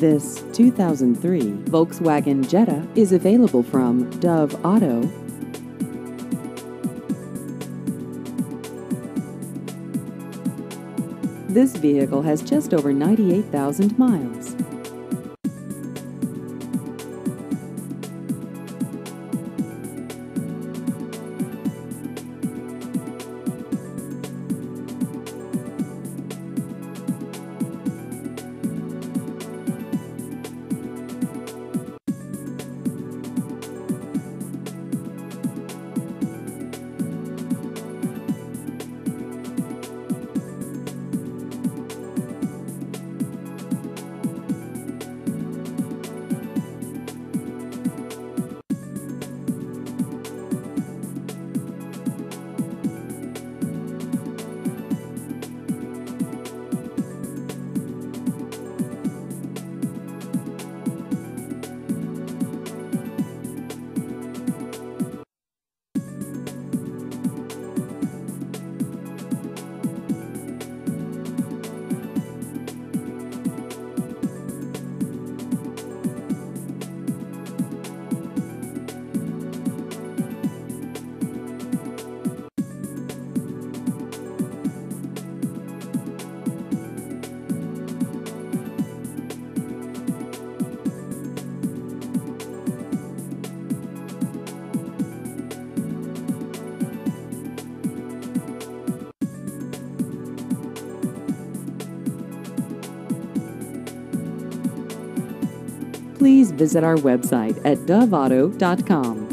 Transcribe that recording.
This 2003 Volkswagen Jetta is available from Dove Auto. This vehicle has just over 98,000 miles. Please visit our website at doveauto.com.